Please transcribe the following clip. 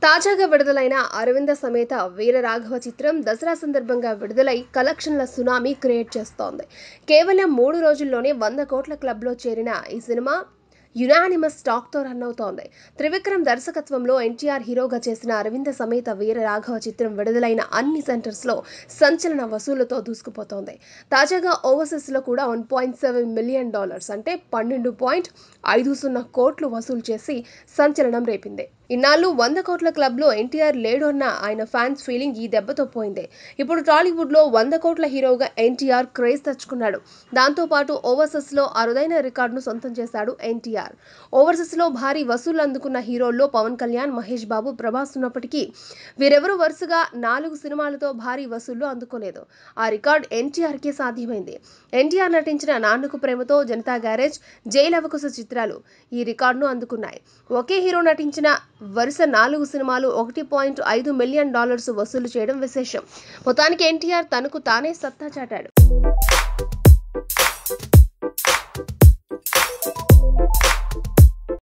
తాజాగా విడుదలైన అరవింద సమేత వీర రాఘవ చిత్రం దసరా సందర్భంగా విడుదలై కలెక్షన్ల సునామీ క్రియేట్ చేస్తోంది. కేవలం 3 రోజుల్లోనే 100 కోట్ల క్లబ్లో చేరిన ఈ సినిమా యునానిమస్ టాక్తో రన్ అవుతోంది. త్రివిక్రమ్ దర్శకత్వంలో ఎన్టీఆర్ హీరోగా చేసిన అరవింద సమేత వీర రాఘవ చిత్రం విడుదలైన అన్ని సెంటర్స్లో సంచలన వసూళ్లతో దూసుకుపోతోంది. తాజాగా ఓవర్సీస్లో కూడా $1.7 మిలియన్ అంటే 12.50 కోట్లు వసూలు చేసి సంచలనం రేపింది. ఇన్నాళ్లు 100 కోట్ల క్లబ్లో ఎన్టీఆర్ లేడు అన్న ఆయన ఫ్యాన్స్ ఫీలింగ్ ఈ దెబ్బతో పోయింది. ఇప్పుడు టాలీవుడ్లో 100 కోట్ల హీరోగా ఎన్టీఆర్ క్రేజ్ తెచ్చుకున్నాడు. దాంతోపాటు ఓవర్సీస్లో అరుదైన రికార్డును సొంతం చేశాడు ఎన్టీఆర్. ఓవర్సీస్లో భారీ వసూళ్లు అందుకున్న హీరోల్లో పవన్ కళ్యాణ్, మహేష్ బాబు, ప్రభాస్ ఉన్నప్పటికీ వీరెవరూ వరుసగా 4 సినిమాలతో భారీ వసూళ్లు అందుకోలేదు. ఆ రికార్డు ఎన్టీఆర్కే సాధ్యమైంది. ఎన్టీఆర్ నటించిన నాన్నకు ప్రేమతో, జనతా గ్యారేజ్, జైల్ అవకుశ చిత్రాలు ఈ రికార్డును అందుకున్నాయి. ఒకే హీరో నటించిన వరుస 4 సినిమాలు $1.5 మిలియన్ వసూలు చేయడం విశేషం. మొత్తానికి ఎన్టీఆర్ తనకు తానే సత్తా చాటాడు.